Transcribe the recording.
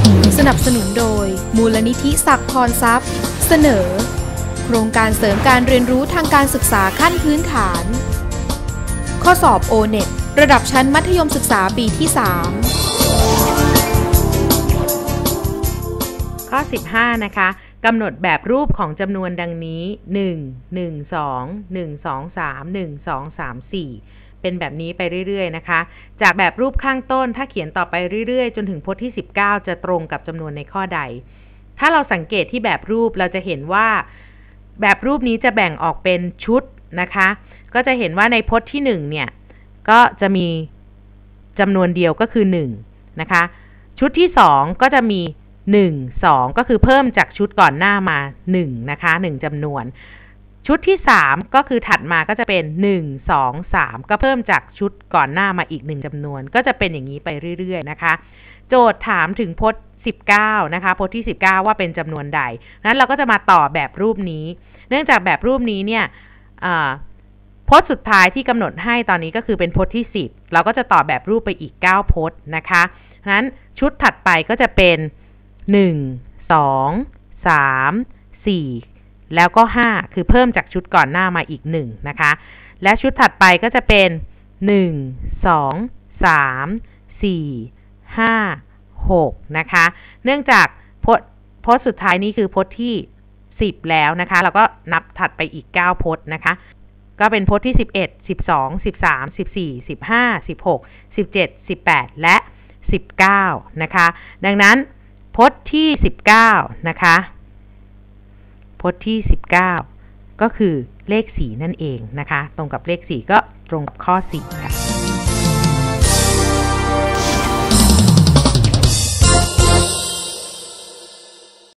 สนับสนุนโดยมูลนิธิศักดิ์พรทรัพย์เสนอโครงการเสริมการเรียนรู้ทางการศึกษาขั้นพื้นฐานข้อสอบ O-NET ระดับชั้นมัธยมศึกษาปีที่ 3 ข้อ 15 นะคะกำหนดแบบรูปของจำนวนดังนี้1 1 2 1 2 3 1 2 3 4เป็นแบบนี้ไปเรื่อยๆนะคะจากแบบรูปข้างต้นถ้าเขียนต่อไปเรื่อยๆจนถึงพจน์ที่19จะตรงกับจำนวนในข้อใดถ้าเราสังเกตที่แบบรูปเราจะเห็นว่าแบบรูปนี้จะแบ่งออกเป็นชุดนะคะก็จะเห็นว่าในพจน์ที่1เนี่ยก็จะมีจำนวนเดียวก็คือ1นะคะชุดที่2ก็จะมี1 2ก็คือเพิ่มจากชุดก่อนหน้ามา1นะคะ1จำนวนชุดที่3ก็คือถัดมาก็จะเป็น1 2 3ก็เพิ่มจากชุดก่อนหน้ามาอีก1จำนวนก็จะเป็นอย่างนี้ไปเรื่อยๆนะคะโจทย์ถามถึงพจน์19นะคะพจน์ที่19ว่าเป็นจำนวนใดนั้นเราก็จะมาต่อแบบรูปนี้เนื่องจากแบบรูปนี้เนี่ยพจน์สุดท้ายที่กำหนดให้ตอนนี้ก็คือเป็นพจน์ที่10เราก็จะต่อแบบรูปไปอีก9พจน์นะคะนั้นชุดถัดไปก็จะเป็น1 2 3 4แล้วก็5คือเพิ่มจากชุดก่อนหน้ามาอีก1นะคะและชุดถัดไปก็จะเป็น1 2 3 4 5 6นะคะเนื่องจากพจน์สุดท้ายนี้คือพจน์ที่10แล้วนะคะเราก็นับถัดไปอีก9พจน์นะคะก็เป็นพจน์ที่11 12 13 14 15 16 17 18และ19นะคะดังนั้นพจน์ที่19นะคะพจน์ที่19ก็คือเลข4นั่นเองนะคะตรงกับเลข4ก็ตรงกับข้อ4ค่ะ